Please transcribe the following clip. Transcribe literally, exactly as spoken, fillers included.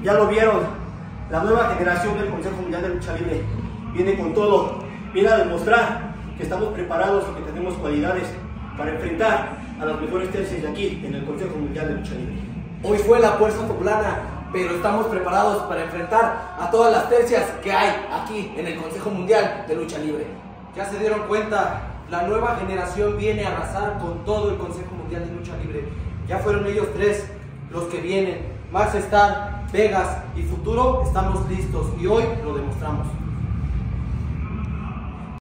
ya lo vieron, la nueva generación del Consejo Mundial de Lucha Libre viene con todo, viene a demostrar que estamos preparados y que tenemos cualidades para enfrentar a las mejores tercias de aquí en el Consejo Mundial de Lucha Libre. Hoy fue la Fuerza Poblana, pero estamos preparados para enfrentar a todas las tercias que hay aquí en el Consejo Mundial de Lucha Libre. Ya se dieron cuenta, la nueva generación viene a arrasar con todo el Consejo Mundial de Lucha Libre. Ya fueron ellos tres los que vienen. Max Star, Vegas y Futuro estamos listos y hoy lo demostramos.